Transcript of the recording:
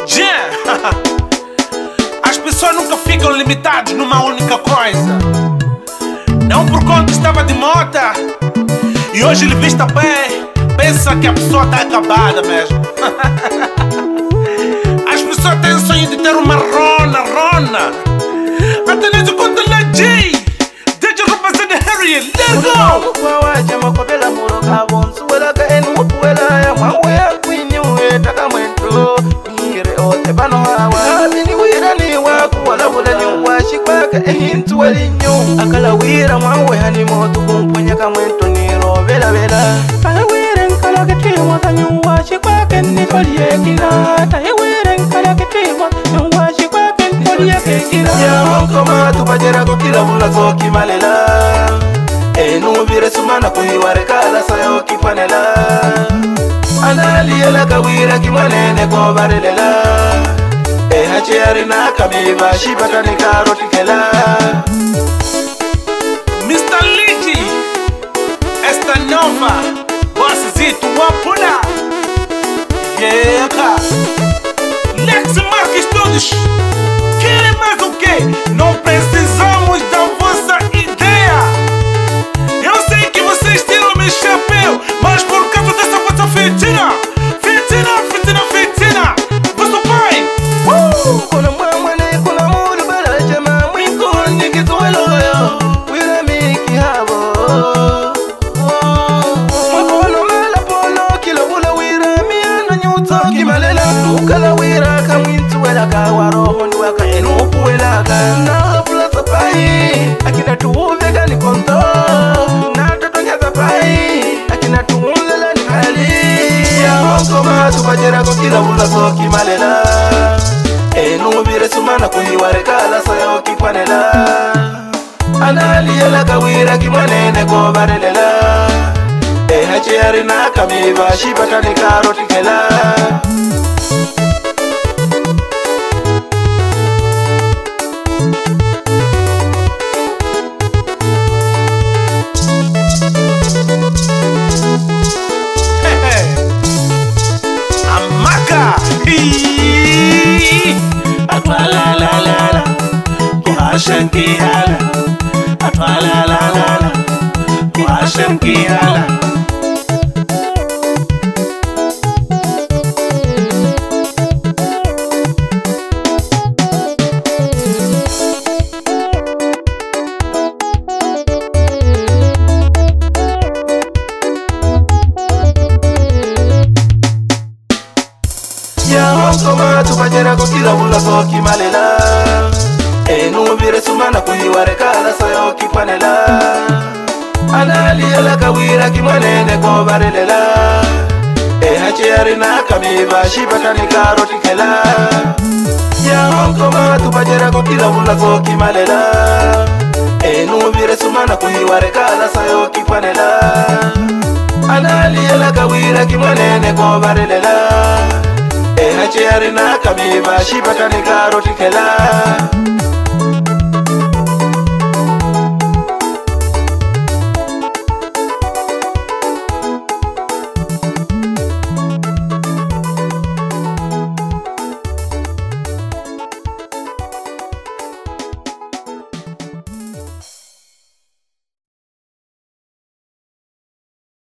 Yeah. As pessoas nunca ficam limitadas numa única coisa. Não por conta estava de mota e hoje ele vista bem, pensa que a pessoa está acabada mesmo. As pessoas têm o sonho de ter uma rona. Até nem de conta na G. Desde roupa de Harry, let's go! Akala wira mwawe hani moto kumponya kamwento niro vela vela kala wira nkala ketimo tanyuwa shikwake nitoliye kila tahe wira nkala ketimo nyuwa shikwake nitoliye kila ya mkoma tupajera kukila mula soki malela enu vire sumana kuhiware kala sayo kipanela analiela kawira kimwanene kovarelela hachiari na kamiva shibata ni karoti kela Mr. Ligi Esta Nova Bossito Wapuna Yeca Lex Marques todos Querem mais o quê? Não precisamos da vossa ideia. Eu sei que vocês tiram meu chapéu, mas por causa dessa vossa fitina vosso pai kuna mwamwane kuna mulu bala jama mwiko nikituwelo yo wira miki habo mwakono mala polo kila wula wira miano nyuto kimalela ukala wira kamwintu wela kawaroho niwaka enupu wela ka na pula sapai akina tuuvega ni konto na totonya sapai akina tuulela ni hali ya mkoma tupajera kukila wula so kimalela enu vire sumana kuhiware kala sayo kikwanela analiela kawira kimwanene kovarelela hachiari na kamiva shibata ni karoti kela Amaka Atwala la la la Kuhashankiala Atwala la la la Kuhashankiala Mkoma tupajera kukila wula soki malela enu vire sumana kuhiware kala sayo kipanela analiela kawira kimwanene kovarelela hachiari na kamiva shibata ni karoti kela ya mkoma tupajera kukila wula soki malela enu vire sumana kuhiware kala sayo kipanela analiela kawira kimwanene kovarelela hachiari na kamiva shibata ni karoti kela